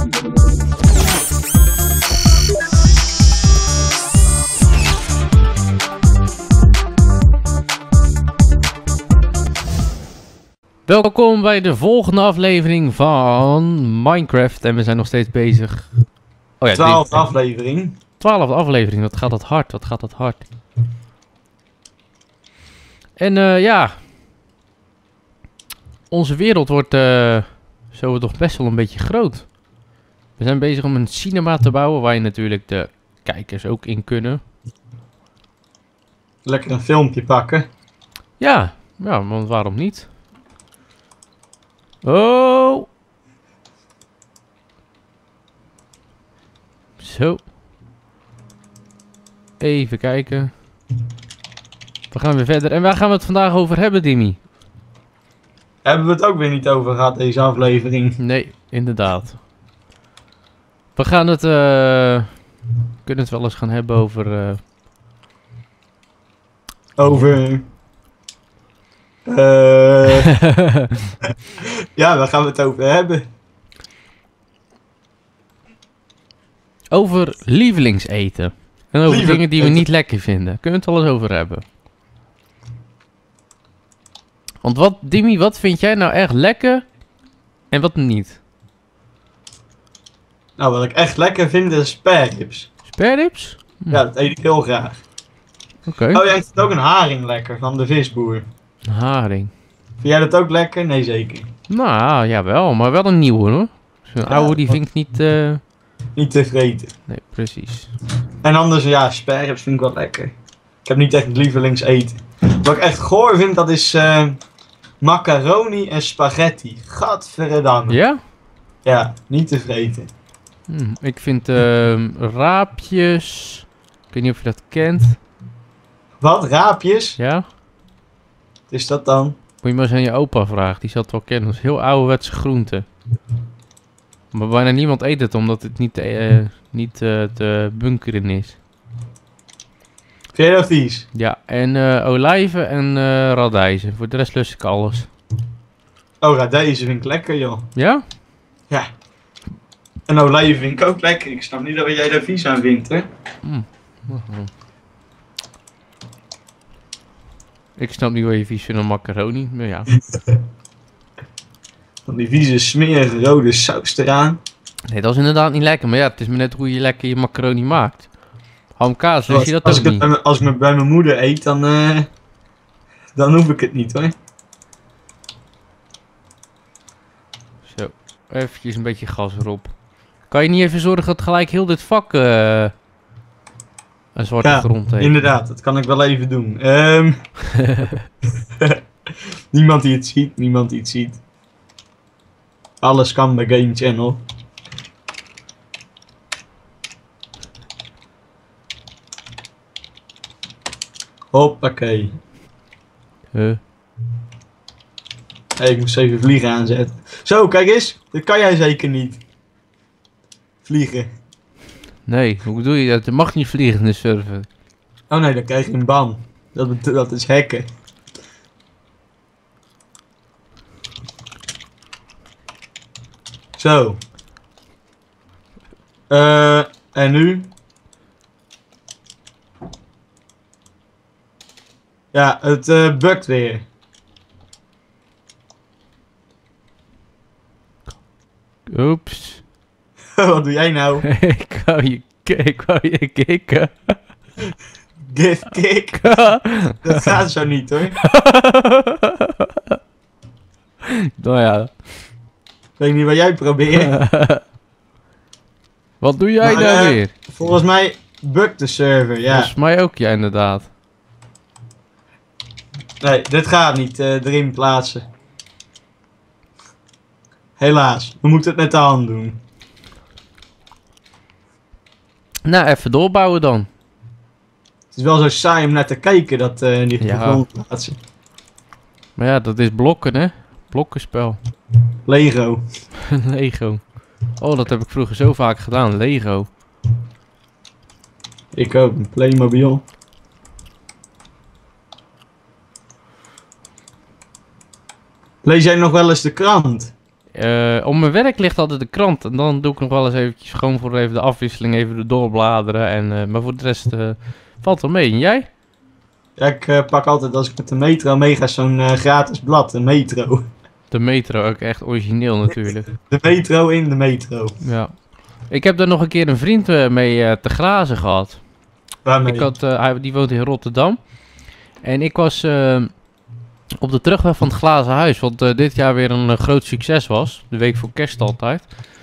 Welkom bij de volgende aflevering van Minecraft en we zijn nog steeds bezig. Oh ja, 12e aflevering. 12e aflevering, wat gaat dat hard, wat gaat dat hard. En ja, onze wereld wordt zo toch best wel een beetje groot. We zijn bezig om een cinema te bouwen waar je natuurlijk de kijkers ook in kunnen. Lekker een filmpje pakken. Ja, want waarom niet? Oh! Zo. Even kijken. We gaan weer verder. En waar gaan we het vandaag over hebben, Dimmy? Hebben we het ook weer niet over gehad, deze aflevering? Nee, inderdaad. We gaan het... kunnen het wel eens gaan hebben over... Over... ja, waar gaan we het over hebben? over lievelingseten. En over dingen die we niet lekker vinden. Kunnen we het wel eens over hebben. Want wat, Dimmy, wat vind jij nou echt lekker en wat niet? Nou, wat ik echt lekker vind is spareribs. Spareribs? Ja, dat eet ik heel graag. Oké. Oh, jij vindt ook een haring lekker van de visboer. Haring. Vind jij dat ook lekker? Nee, zeker. Nou, jawel, maar wel een nieuwe hoor. Zo'n Ja, oude die vind ik niet... Niet te vreten. Nee, precies. En anders, ja, spareribs vind ik wel lekker. Ik heb niet echt lievelingseten. Wat ik echt goor vind, dat is macaroni en spaghetti. Gadverdamme. Ja? Ja, niet te vreten. Ik vind raapjes... Ik weet niet of je dat kent. Wat? Raapjes? Ja? Wat is dat dan? Moet je maar eens aan je opa vragen, die zal het wel kennen. Dat is heel ouderwetse groente. Maar bijna niemand eet het, omdat het niet te bunkeren is. Vind jij dat vies? Ja, en olijven en radijzen. Voor de rest lust ik alles. Oh, radijzen vind ik lekker, joh. Ja? Ja. En olijven vind ik ook lekker. Ik snap niet dat jij daar vies aan vindt, hè? Ik snap niet wat je vies vindt aan macaroni, maar ja. Van die vieze, smerige, rode saus eraan. Nee, dat is inderdaad niet lekker. Maar ja, het is maar net hoe je lekker je macaroni maakt. Hamkaas, wist je dat ook niet? Als ik het bij mijn moeder eet, dan hoef ik het niet, hoor. Zo, eventjes een beetje gas erop. Kan je niet even zorgen dat gelijk heel dit vak een zwarte grond heeft? Inderdaad, dat kan ik wel even doen. Niemand die het ziet, niemand die het ziet. Alles kan bij Game Channel. Hoppakee. Hey, ik moest even vliegen aanzetten. Zo, kijk eens. Dat kan jij zeker niet. Vliegen. Nee, hoe bedoel je dat? Je mag niet vliegen in de server. Oh nee, dan krijg je een ban. Dat is hacken. Zo. En nu? Ja, het bugt weer. Oeps. Wat doe jij nou? ik wou je kicken. Give kick. Dat gaat zo niet, hoor. Nou ja. Ik weet niet wat jij probeert. Wat doe jij Maar, nou weer? Volgens mij bugt de server, ja. Volgens mij ook, ja, inderdaad. Nee, dit gaat niet erin plaatsen. Helaas, we moeten het met de hand doen. Nou, even doorbouwen dan. Het is wel zo saai om naar te kijken, dat die Ja. grond plaatsen. Maar ja, dat is blokken, hè? Blokkenspel. Lego. Lego. Oh, dat heb ik vroeger zo vaak gedaan. Lego. Ik ook, een Playmobil. Lees jij nog wel eens de krant? Op mijn werk ligt altijd de krant. En dan doe ik nog wel eens eventjes gewoon voor even de afwisseling even er doorbladeren. Maar voor de rest valt wel mee. En jij? Ja, ik pak altijd als ik met de metro meega zo'n gratis blad, de metro. De metro, ook echt origineel natuurlijk. De metro in de metro. Ja. Ik heb daar nog een keer een vriend mee te grazen gehad. Waarmee? Die woont in Rotterdam. En ik was op de terugweg van het Glazen Huis. Wat dit jaar weer een groot succes was. De week voor kerst altijd.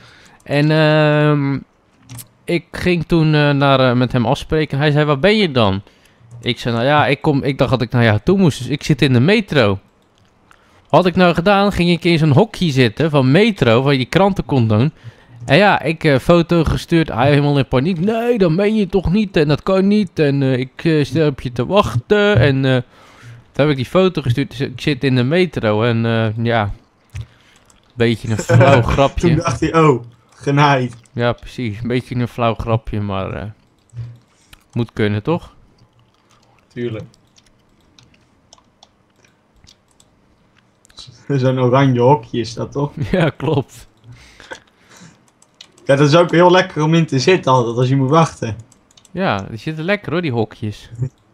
En ik ging toen met hem afspreken. Hij zei, waar ben je dan? Ik zei, nou ja, ik dacht dat ik naar jou toe moest. Dus ik zit in de metro. Wat had ik nou gedaan? Ging ik in zo'n hokje zitten van metro. Waar je die kranten kon doen. En ja, ik foto gestuurd. Hij helemaal in paniek. Nee, dan ben je toch niet. En dat kan niet. En ik stel op je te wachten. En toen heb ik die foto gestuurd. Dus ik zit in de metro. En ja, een beetje een flauw grapje. Toen dacht hij, oh, genaaid. Ja, precies. Een beetje een flauw grapje. Maar moet kunnen, toch? Tuurlijk. Zo'n oranje hokje is dat toch? Ja, klopt. Ja, dat is ook heel lekker om in te zitten altijd als je moet wachten. Ja, die zitten lekker hoor, die hokjes.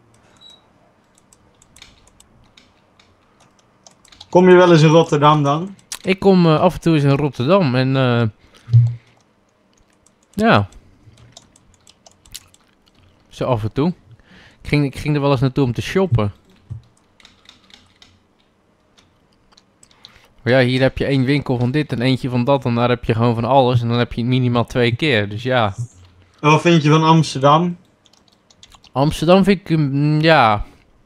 Kom je wel eens in Rotterdam dan? Ik kom af en toe eens in Rotterdam en ja, zo af en toe. Ik ging er wel eens naartoe om te shoppen. Maar ja, hier heb je één winkel van dit en eentje van dat en daar heb je gewoon van alles en dan heb je het minimaal 2 keer, dus ja. En wat vind je van Amsterdam? Amsterdam vind ik, ja,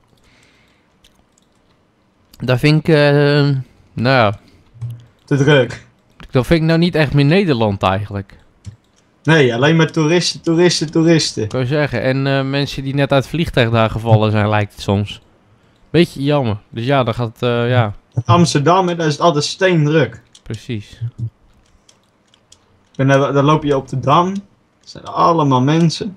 daar vind ik, nou ja, Te druk. dat vind ik nou niet echt meer Nederland eigenlijk. Nee, alleen maar toeristen, toeristen, toeristen. Kan je zeggen. En mensen die net uit het vliegtuig daar gevallen zijn, lijkt het soms. Beetje jammer. Dus ja, dan gaat het, ja, Amsterdam, hè, daar is het altijd steendruk. precies. En dan loop je op de Dam. Er zijn allemaal mensen.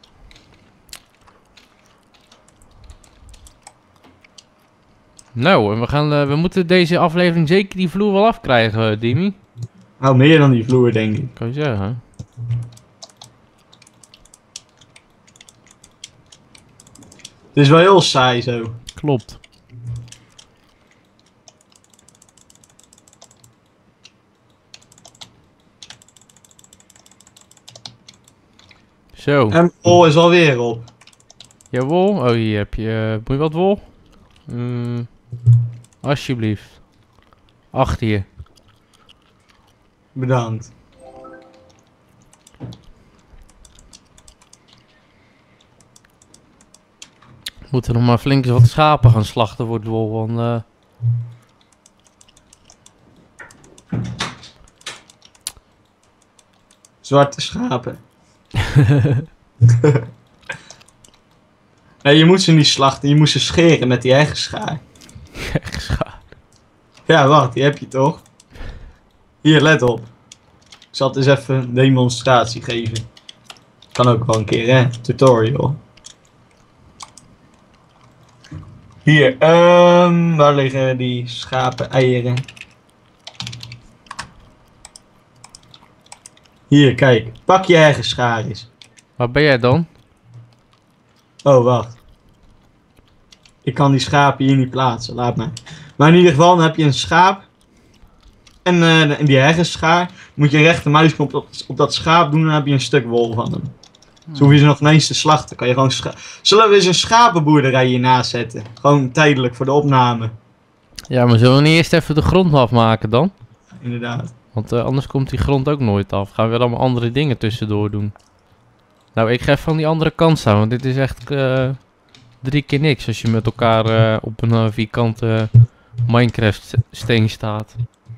Nou, en we moeten deze aflevering zeker die vloer wel afkrijgen, Dimi. Nou, meer dan die vloer, denk ik. Kan je zeggen. Het is wel heel saai zo. Klopt. Zo. En Pol is alweer op. Jawel. Oh, hier heb je... moet je wat wol? Alsjeblieft. Achter je. Bedankt. Moeten nog maar flink eens wat schapen gaan slachten voor het wol. Want, Zwarte schapen. Nee, je moet ze niet slachten. Je moet ze scheren met die eigen schaar. echt schaap. Ja, wacht. Die heb je toch? Hier, let op. Ik zal het eens even een demonstratie geven. Kan ook wel een keer, hè? Tutorial. Hier, waar liggen die schapen eieren? Hier, kijk. Pak je eigen schaar eens. Waar ben jij dan? Oh, wacht. Ik kan die schapen hier niet plaatsen, laat maar. Maar in ieder geval, dan heb je een schaap. En die heggenschaar. Moet je rechtermuisknop op dat schaap doen, dan heb je een stuk wol van hem. Zo hoef je ze nog ineens te slachten. Kan je gewoon Zullen we eens een schapenboerderij hiernaast zetten? Gewoon tijdelijk voor de opname. Ja, maar zullen we niet eerst even de grond afmaken dan? Inderdaad. Want anders komt die grond ook nooit af. Gaan we weer allemaal andere dingen tussendoor doen. Nou, ik ga even van die andere kant staan. Want dit is echt 3 keer niks als je met elkaar op een vierkante Minecraft steen staat.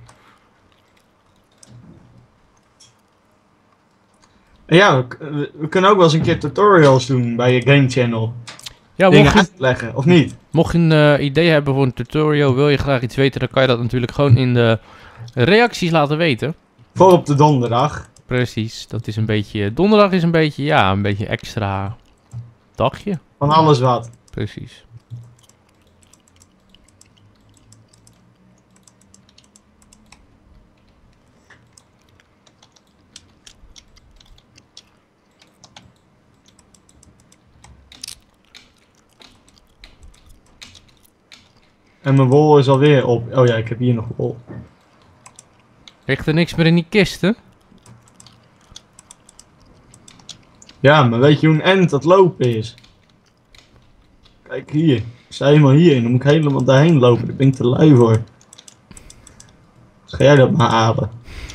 En ja, we kunnen ook wel eens een keer tutorials doen bij je game channel. Ja, Dingen uitleggen, of niet? mocht je een idee hebben voor een tutorial, wil je graag iets weten, dan kan je dat natuurlijk gewoon in de reacties laten weten. Voor op de donderdag. Precies, dat is een beetje... Donderdag is een beetje, ja, een beetje extra dagje. Van alles wat. Precies. En mijn wol is alweer op. Oh ja, ik heb hier nog wol. Ligt er niks meer in die kisten? Ja, maar weet je hoe een end dat lopen is? Kijk hier. Ik sta helemaal hier en dan moet ik helemaal daarheen lopen. Daar ben ik te lui voor. Dus ga jij dat maar halen.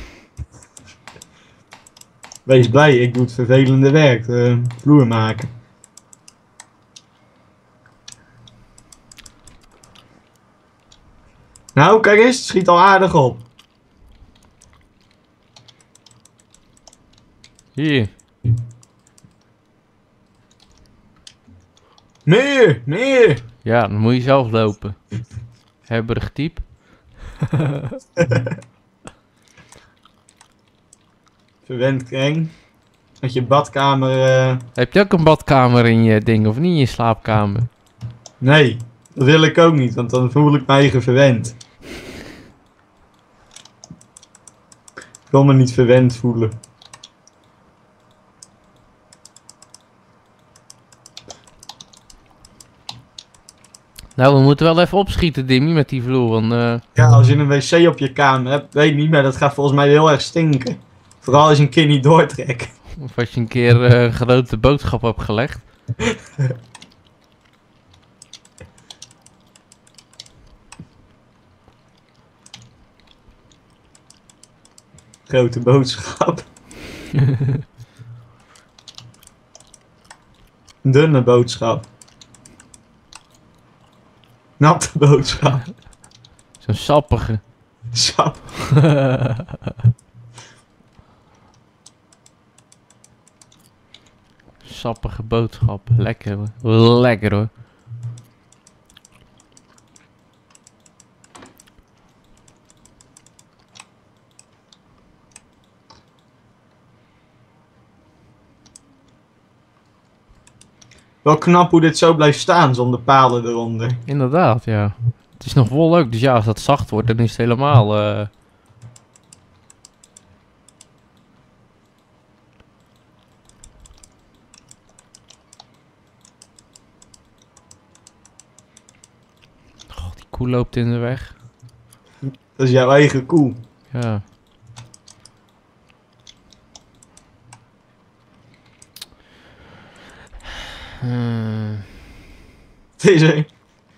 Wees blij, ik doe het vervelende werk. Vloer maken. Nou, kijk eens. Het schiet al aardig op. Hier. Meer, meer. Ja, dan moet je zelf lopen. Hebberig type. Verwend kreng. Met je badkamer. Heb je ook een badkamer in je ding of niet in je slaapkamer? Nee, dat wil ik ook niet, want dan voel ik me eigen verwend. Ik wil me niet verwend voelen. Nou, we moeten wel even opschieten, Dimmy, met die vloer. Want, Ja, als je een wc op je kamer hebt, weet ik niet, maar dat gaat volgens mij heel erg stinken. Vooral als je een keer niet doortrekt. of als je een keer een grote boodschap hebt gelegd. Grote boodschap. Dunne boodschap. Natte boodschap. Zo'n sappige. Sap. Sappige boodschap. Lekker hoor. Lekker hoor. Wel knap hoe dit zo blijft staan zonder palen eronder. Inderdaad, ja. Het is nog wol ook, dus ja, als dat zacht wordt, dan is het helemaal... God, die koe loopt in de weg. Dat is jouw eigen koe. Ja. Deze.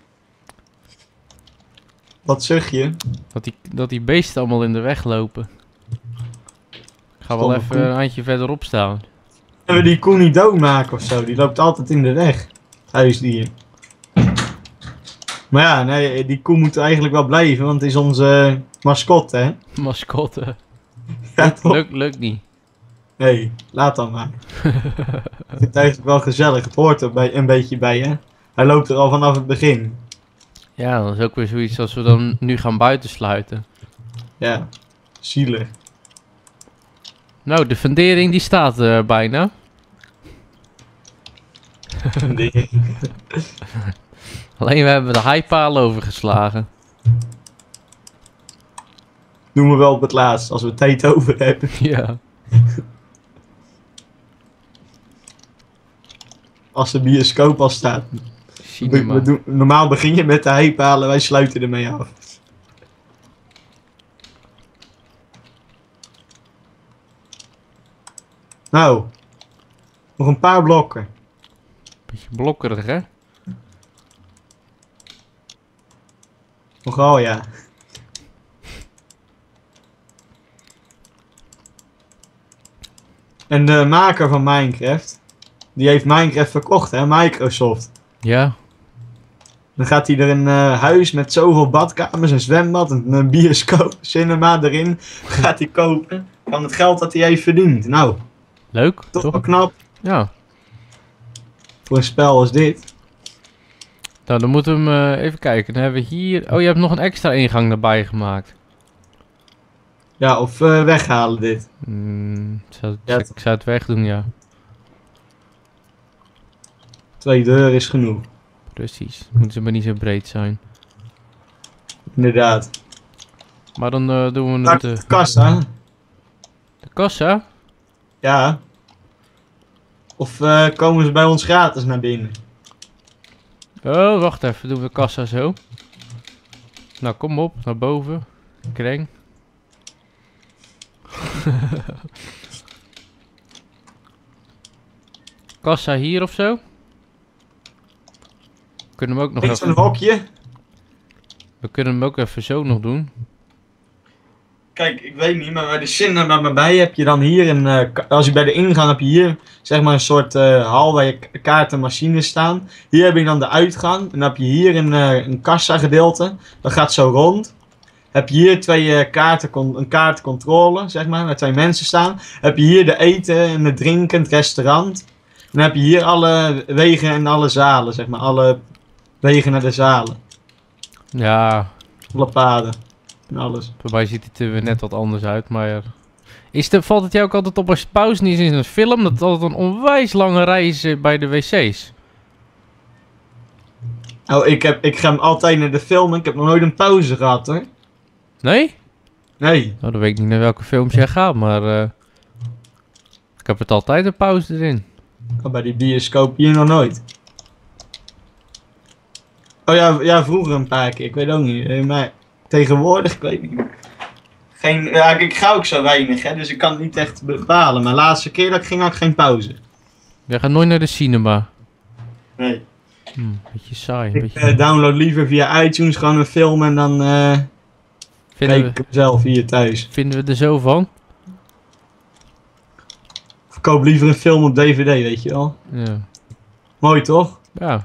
Wat zeg je? Dat die beesten allemaal in de weg lopen. Ik ga wel Stomme even koe. een handje verderop staan. Kunnen we die koe niet doodmaken of zo? Die loopt altijd in de weg. Het huisdier. Maar ja, nee, die koe moet eigenlijk wel blijven, want het is onze mascotte, hè? Mascotte. Ja, toch? Lukt niet. Nee, laat dan maar. Ik vind het eigenlijk wel gezellig. Het hoort er een beetje bij, hè? Hij loopt er al vanaf het begin. Ja, dat is ook weer zoiets als we dan nu gaan buitensluiten. Ja, zielig. Nou, de fundering die staat bijna. Nee. Alleen we hebben de heipaal overgeslagen. Doen we wel op het laatst, als we tijd over hebben. Ja. Als de bioscoop al staat. Cinema. Normaal begin je met de heipalen, wij sluiten ermee af. Nou, nog een paar blokken. Beetje blokkerig, hè? Nogal, ja. En de maker van Minecraft, die heeft Minecraft verkocht, hè, Microsoft. Ja. Dan gaat hij er een huis met zoveel badkamers, een zwembad, een bioscoop, cinema erin, gaat hij kopen van het geld dat hij heeft verdiend. Nou, Leuk, toch wel toch? knap Ja. voor een spel als dit. Nou, dan moeten we hem even kijken. Dan hebben we hier... Oh, je hebt nog een extra ingang erbij gemaakt. Ja, of weghalen dit. Ik zou het wegdoen, ja. 2 deuren is genoeg, Precies. Moeten ze maar niet zo breed zijn. inderdaad. Maar dan doen we Daar het... komt de kassa. de kassa? Ja. Of komen ze bij ons gratis naar binnen? Oh, wacht even. Doen we kassa zo. Nou, kom op, naar boven. Kreng. Kassa hier of zo? Kunnen we hem ook nog Niet zo'n even... hokje. We kunnen hem ook even zo nog doen. Kijk, ik weet niet, maar bij de cinema bij heb je dan hier een... als je bij de ingang heb je hier, zeg maar een soort hal waar je kaarten en machines staan. Hier heb je dan de uitgang. En dan heb je hier een kassa gedeelte. Dat gaat zo rond. Heb je hier twee een kaartcontrole, zeg maar, waar twee mensen staan. Heb je hier de eten en het drinken, het restaurant. En dan heb je hier alle wegen en alle zalen, zeg maar. Alle wegen naar de zalen. Ja, Alle paden. En alles. voor mij ziet het er weer net wat anders uit, maar... Valt het jou ook altijd op als je pauze niet is in een film, dat het altijd een onwijs lange rij is bij de wc's? Oh, ik ga hem altijd naar de film en ik heb nog nooit een pauze gehad, hoor. Nee? Nee. Nou, dan weet ik niet naar welke films jij gaat, maar... ik heb het altijd een pauze erin. Oh, bij die bioscoop hier nog nooit. Oh ja, ja, vroeger een paar keer. Ik weet ook niet. Maar tegenwoordig, ik weet niet. Ja, ik ga ook zo weinig, hè, dus ik kan het niet echt bepalen. Maar de laatste keer dat ik ging, had ik geen pauze. Jij gaat nooit naar de cinema. Nee. Beetje saai. Ik Beetje... download liever via iTunes gewoon een film en dan kijk ik hem zelf hier thuis. Vinden we er zo van? Of koop liever een film op DVD, weet je wel. Ja. Mooi toch? Ja.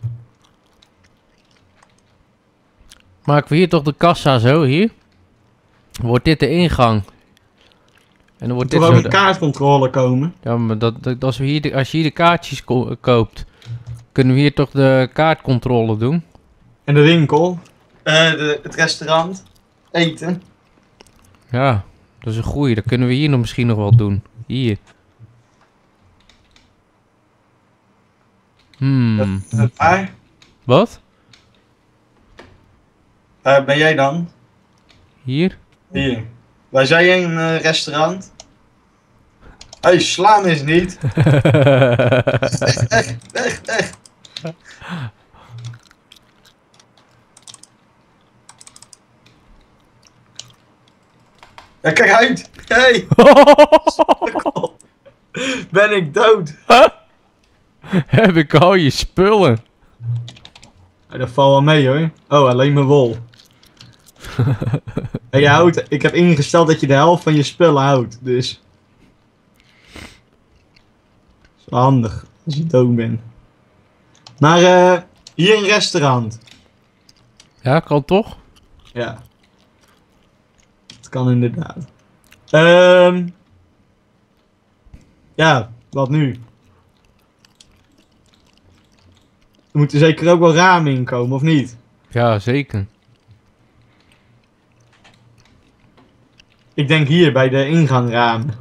Maken we hier toch de kassa zo, hier? Wordt dit de ingang? En dan wordt Moet dit er ook zo een de... kaartcontrole komen. Ja, maar als we hier als je hier de kaartjes koopt, kunnen we hier toch de kaartcontrole doen? En de winkel. Het restaurant. Eten. Ja, dat is een goeie. Dat kunnen we hier nog misschien nog wel doen. Hier. Waar? Wat? Waar ben jij dan? Hier? Hier. Waar zei je een restaurant? Hey, slaan is niet. Echt. Ja, kijk uit. Hey. Ben ik dood? Heb ik al je spullen? Ja, dat valt wel mee hoor. Oh, alleen mijn wol. En ik heb ingesteld dat je de helft van je spullen houdt, dus. Dat is wel handig als je dood bent. Maar hier een restaurant. Ja, kan toch? Ja. Dat kan inderdaad. Ja, wat nu? Er moeten zeker ook wel ramen in komen, of niet? Ja, zeker. Ik denk hier bij de ingangramen.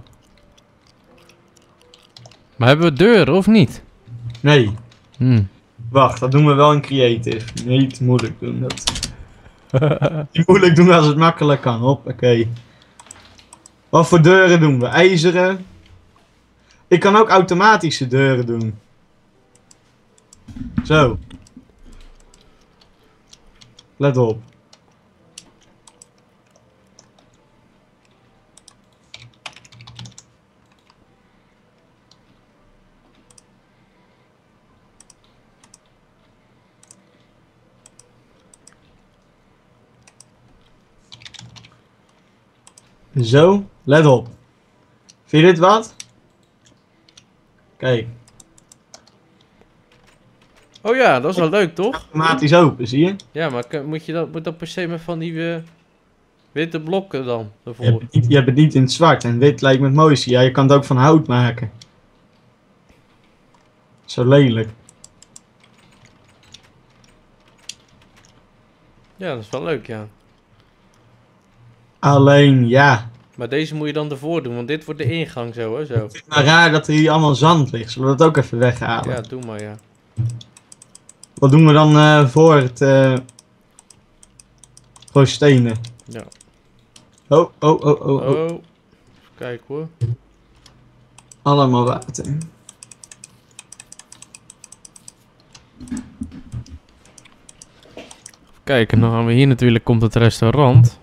Maar hebben we deuren of niet? Nee. Wacht, Dat doen we wel in creative. Niet moeilijk doen dat. Niet moeilijk doen als het makkelijk kan. Hoppakee. Wat voor deuren doen we? IJzeren. Ik kan ook automatische deuren doen. Zo. Let op. Zo, let op. Vind je dit wat? Kijk, Oh ja, dat is wel leuk, toch? automatisch open, zie je? Ja, maar moet dat per se met van die witte blokken dan ervoor? Je hebt het niet in het zwart en wit lijkt me het mooiste. Ja, je kan het ook van hout maken. Zo lelijk. Ja, dat is wel leuk, ja. Alleen, ja. Maar deze moet je dan ervoor doen, want dit wordt de ingang zo, hè, zo. Het is maar raar dat er hier allemaal zand ligt. Zullen we dat ook even weghalen? Ja, doe maar, ja. Wat doen we dan voor het... voor stenen? Ja. Oh. Oh, even kijken hoor. Allemaal water. Even Kijk, en dan gaan we hier natuurlijk, komt het restaurant.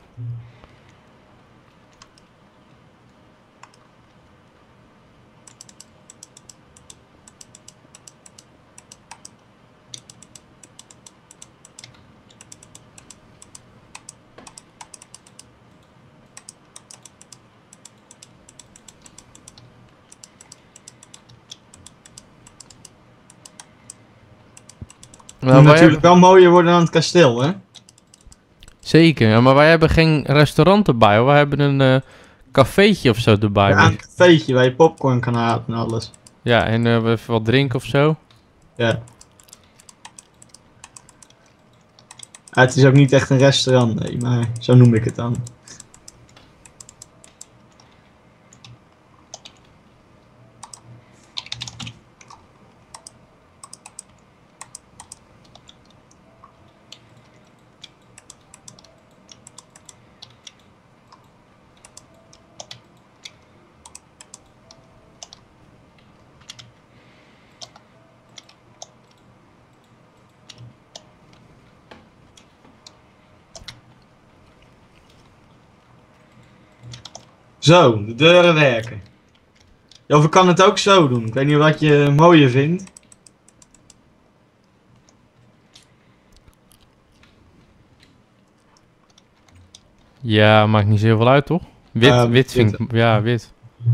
Het Nou, moet wij natuurlijk wel mooier worden dan het kasteel, hè? Zeker, ja, maar wij hebben geen restaurant erbij hoor. Wij hebben een cafeetje of zo erbij. Ja, een cafeetje waar je popcorn kan halen en alles. Ja, en we even wat drinken of zo. Ja. Ah, het is ook niet echt een restaurant, nee, maar zo noem ik het dan. Zo, de deuren werken. Ja, of ik kan het ook zo doen. Ik weet niet wat je mooier vindt. Ja, maakt niet zo heel veel uit toch? Wit vind ik, ja, wit.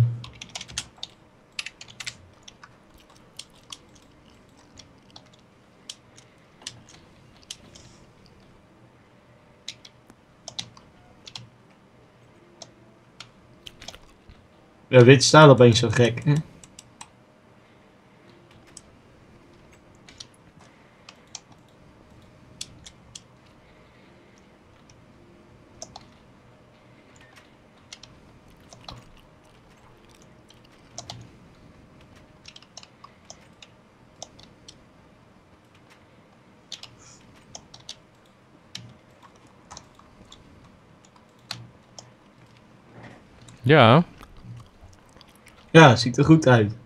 Ja, wit staat opeens zo gek, hè? Ja, Ja, ziet er goed uit.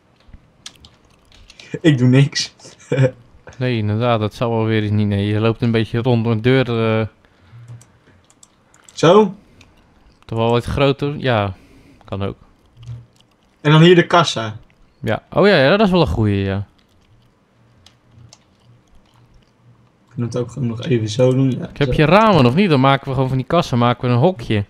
Ik doe niks. nee, inderdaad, dat zou wel weer eens niet. Nee, je loopt een beetje rond een deur. Zo. Toch wel wat groter? Ja, kan ook. En dan hier de kassa. Ja, oh ja, ja, dat is wel een goeie, ja. Ik kan het ook gewoon nog even zo doen. Ja, Heb zo. je ramen of niet? Dan maken we gewoon van die kassen maken we een hokje.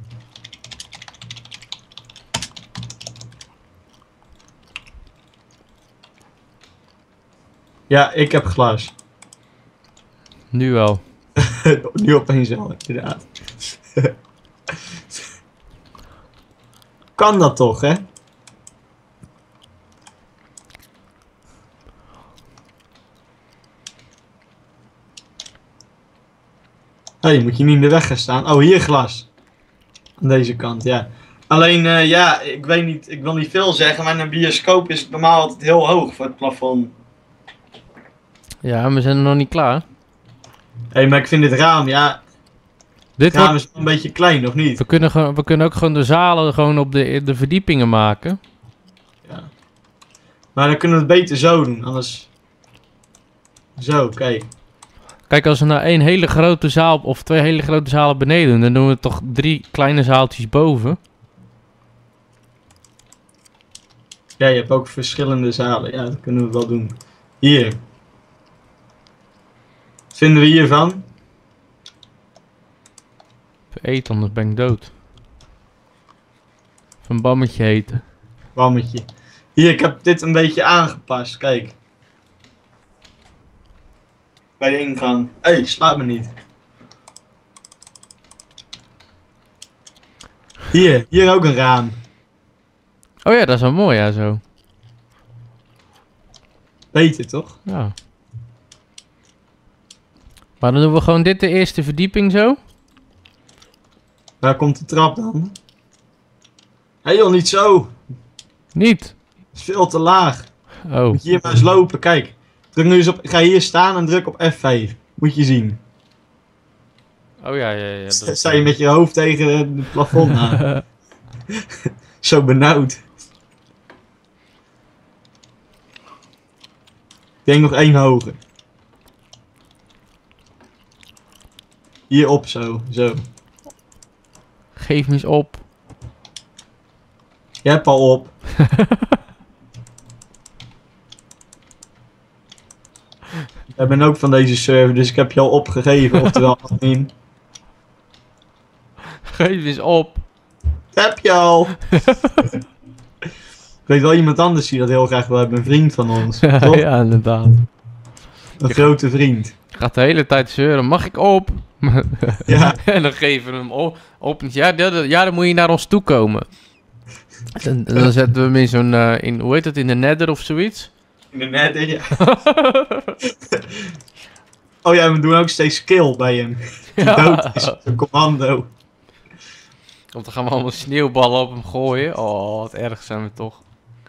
Ja, ik heb glas. Nu wel. Nu opeens wel, inderdaad. Kan dat toch, hè? Hé, moet je niet in de weg gaan staan? Oh, hier glas. Aan deze kant, ja. Alleen, ja, ik weet niet, ik wil niet veel zeggen, maar in een bioscoop is het normaal altijd heel hoog voor het plafond. Ja, we zijn er nog niet klaar. Hé, maar ik vind dit raam, ja, Dit het raam wordt, is wel een beetje klein, of niet? we kunnen ook gewoon de zalen gewoon op de verdiepingen maken. Ja. Maar dan kunnen we het beter zo doen, anders... Zo, kijk. Kijk, als we nou één hele grote zaal of twee hele grote zalen beneden doen, dan doen we toch 3 kleine zaaltjes boven. Ja, je hebt ook verschillende zalen, ja, dat kunnen we wel doen. Hier. Wat vinden we hiervan? Even eten, anders ben ik dood. Even een bammetje eten. Bammetje. Hier, ik heb dit een beetje aangepast, kijk. Bij de ingang. Hé, slaat me niet. Hier ook een raam. Oh ja, dat is wel mooi, ja, zo. Beter toch? Ja. Maar dan doen we gewoon dit de eerste verdieping zo. Waar komt de trap dan? Hé joh, niet zo. Niet. Het is veel te laag. Oh. Moet je hier maar eens lopen, kijk. Druk nu eens op, ga hier staan en druk op F5. Moet je zien. Oh ja, ja, ja. Dan sta je met je hoofd tegen het plafond aan. Zo benauwd. Ik denk nog 1 hoger. Hier op zo. Zo. Geef me eens op. Je hebt al op. Ik ben ook van deze server, dus ik heb je al opgegeven. Oftewel admin. Geef eens op. Heb je al. Ik weet wel iemand anders die dat heel graag wil hebben. Een vriend van ons. Toch? Ja, inderdaad. Een grote vriend. Gaat de hele tijd zeuren. Mag ik op? Ja. En dan geven we hem op. Ja, dan moet je naar ons toe komen. En dan zetten we hem in zo'n, hoe heet dat, in de nether of zoiets? In de nether, ja. Oh ja, we doen ook steeds kill bij hem. Die dood is. Een commando. Want dan gaan we allemaal sneeuwballen op hem gooien. Oh, wat erg zijn we toch.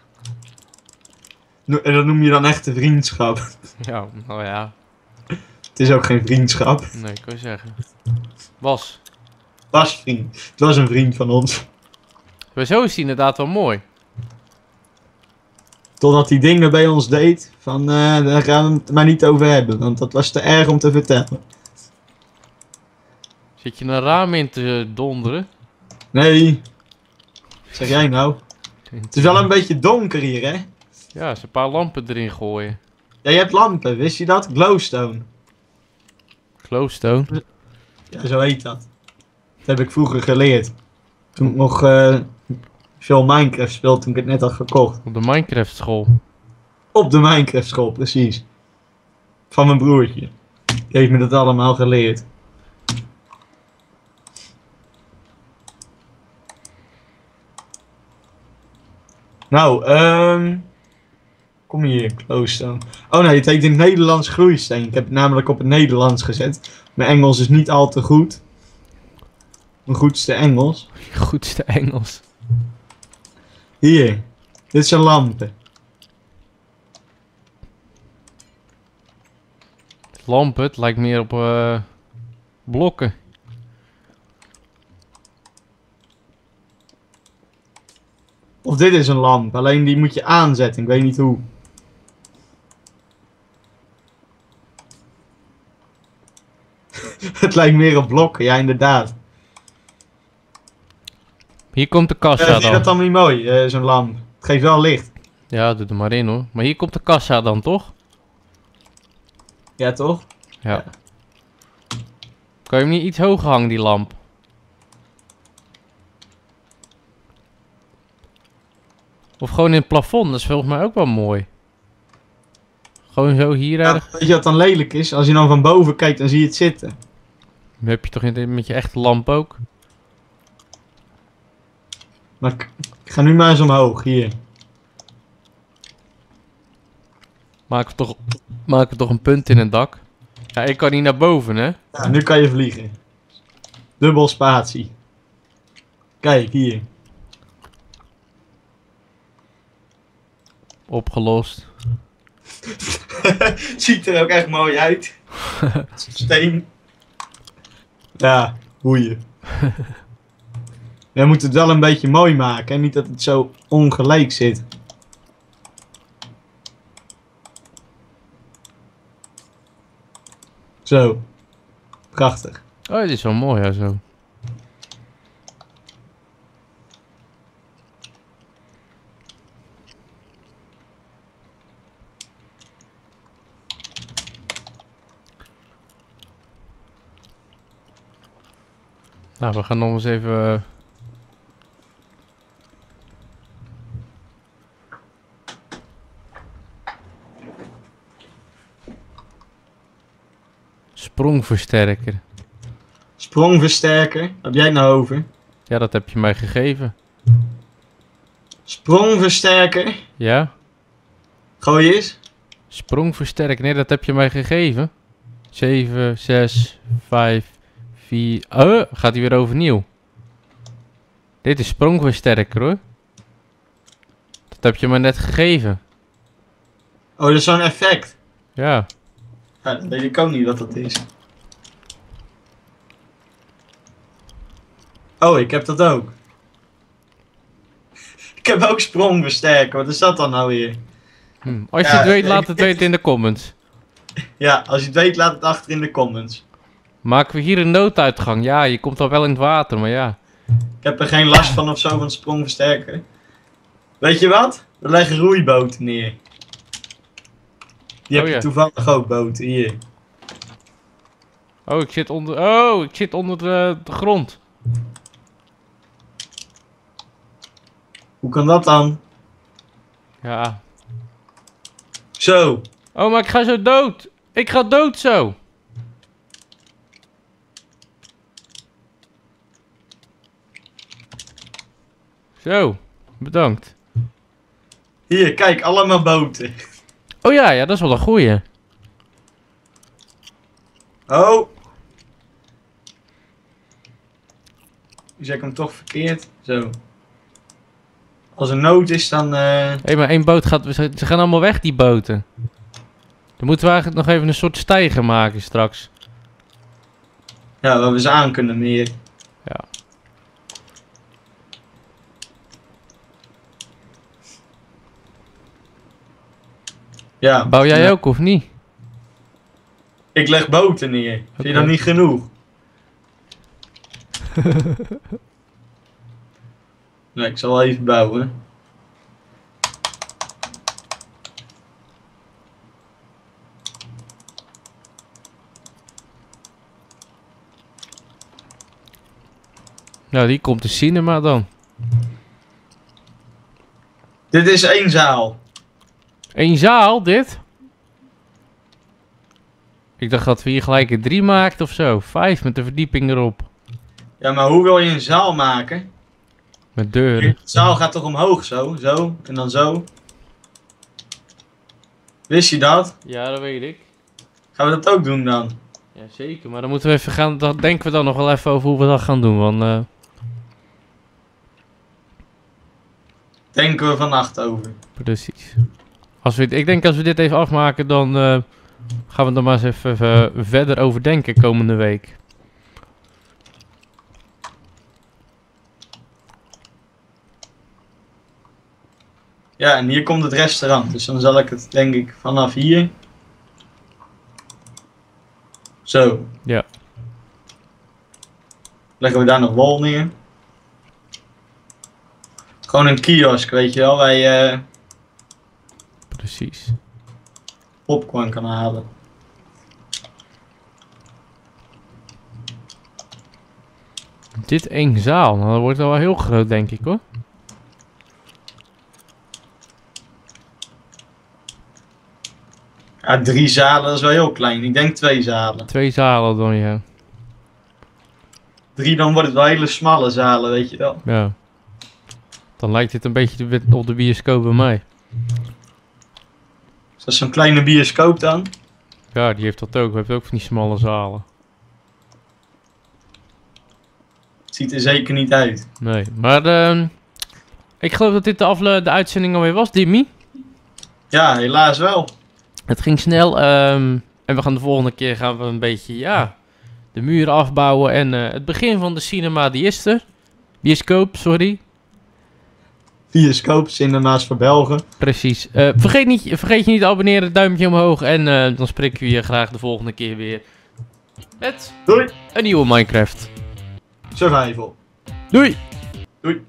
En dat noem je dan echte vriendschap. Ja, nou ja. Het is ook geen vriendschap. Nee, ik wil zeggen. Was vriend. Het was een vriend van ons. Maar zo is hij inderdaad wel mooi. Totdat hij dingen bij ons deed. Van, daar gaan we het maar niet over hebben. Want dat was te erg om te vertellen. Zit je een raam in te donderen? Nee. Wat zeg jij nou? Het is wel een beetje donker hier, hè? Ja, eens een paar lampen erin gooien. Ja, je hebt lampen. Wist je dat? Glowstone. Glowstone? Ja, zo heet dat. Dat heb ik vroeger geleerd. Toen ik nog veel Minecraft speelde, toen ik het net had gekocht. Op de Minecraft school. Op de Minecraft school, precies. Van mijn broertje. Die heeft me dat allemaal geleerd. Nou, kom hier, Glowstone. Oh nee, het heet in het Nederlands groeisteen. Ik heb het namelijk op het Nederlands gezet. Mijn Engels is niet al te goed. Mijn goedste Engels. Goedste Engels. Hier, dit zijn lampen. Lampen, het lijkt meer op blokken. Of dit is een lamp, alleen die moet je aanzetten, ik weet niet hoe. Het lijkt meer op blokken, ja inderdaad. Hier komt de kassa Vind je dan. dat dan niet mooi, zo'n lamp? Het geeft wel licht. Ja, doe er maar in hoor. Maar hier komt de kassa dan, toch? Ja toch? Ja. Kan je hem niet iets hoger hangen, die lamp? Of gewoon in het plafond, dat is volgens mij ook wel mooi. Gewoon zo hier Ja, erg. weet je wat dan lelijk is? Als je dan van boven kijkt, dan zie je het zitten. Dan heb je toch met je echte lamp ook? Maar ik ga nu maar eens omhoog, hier. Maak er toch een punt in het dak? Ja, ik kan niet naar boven, hè? Ja, nu kan je vliegen. Dubbel spatie. Kijk, hier. Opgelost. Ziet er ook echt mooi uit. Steen. Ja, boeien. Je moet het wel een beetje mooi maken en niet dat het zo ongelijk zit. Zo. Prachtig. Oh, dit is wel mooi, ja, zo. Nou, we gaan nog eens even... Sprongversterker. Sprongversterker. Heb jij het nou over? Ja, dat heb je mij gegeven. Sprongversterker. Ja? Gooi eens. Sprongversterker. Nee, dat heb je mij gegeven. 7, 6, 5, 4... Oh, gaat hij weer overnieuw. Dit is sprongversterker, hoor. Dat heb je me net gegeven. Oh, dat is zo'n effect. Ja. Ja, dat weet ik ook niet wat dat is. Oh, ik heb dat ook. Ik heb ook sprongversterker. Wat is dat dan nou weer? Als je Ja, het weet, laat het weten in de comments. Ja, als je het weet, laat het achter in de comments. Maken we hier een nooduitgang? Ja, je komt al wel in het water, maar ja. Ik heb er geen last van of zo van sprongversterker. Weet je wat? We leggen roeiboten neer. Die heb je ja. toevallig ook, boten, hier. Oh, ik zit onder de grond. Hoe kan dat dan? Ja. Zo. Oh, maar ik ga zo dood. Ik ga dood zo. Zo, bedankt. Hier, kijk, allemaal boten. Oh ja, dat is wel een goeie. Oh. Nu zeg ik hem toch verkeerd. Zo. Als er nood is, dan... Hé, maar één boot gaat... Ze gaan allemaal weg, die boten. Dan moeten we eigenlijk nog even een soort steiger maken straks. Ja, waar we ze aan kunnen meer. Ja. Ja. Bouw jij ook, of niet? Ik leg boten neer. Vind je dat niet genoeg? Nee, ik zal wel even bouwen. Nou, die komt de cinema dan. Dit is 1 zaal. Eén zaal, dit? Ik dacht dat we hier gelijk een 3 maakten of zo. 5 met de verdieping erop. Ja, maar hoe wil je een zaal maken? Met deuren. De zaal gaat toch omhoog, zo, zo, en dan zo. Wist je dat? Ja, dat weet ik. Gaan we dat ook doen dan? Ja, zeker. Maar dan moeten we even gaan... Dan denken we dan nog wel even over hoe we dat gaan doen. Want... Denken we vannacht over. Precies. Ik denk als we dit even afmaken, dan gaan we er maar eens even verder over denken komende week. Ja, en hier komt het restaurant. Dus dan zal ik het denk ik vanaf hier. Zo. Ja. Leggen we daar nog wol neer. Gewoon een kiosk, weet je wel, waar je Precies. popcorn kan halen. Dit één zaal, nou, dat wordt wel heel groot denk ik hoor. Ja, 3 zalen, dat is wel heel klein. Ik denk 2 zalen. 2 zalen dan, ja. 3, dan wordt het wel hele smalle zalen, weet je wel. Ja. Dan lijkt dit een beetje op de bioscoop bij mij. Is dat zo'n kleine bioscoop dan? Ja, die heeft dat ook. We hebben ook van die smalle zalen. Het ziet er zeker niet uit. Nee, maar ik geloof dat dit de uitzending alweer was, Dimmy. Ja, helaas wel. Het ging snel en we gaan de volgende keer gaan we een beetje, ja, de muren afbouwen en het begin van de cinema, die is er. Bioscoop, sorry. Bioscoop, cinema's voor Belgen. Precies. Vergeet je niet te abonneren, duimpje omhoog en dan spreken we je graag de volgende keer weer met Doei. een nieuwe Minecraft. Survival. Doei! Doei.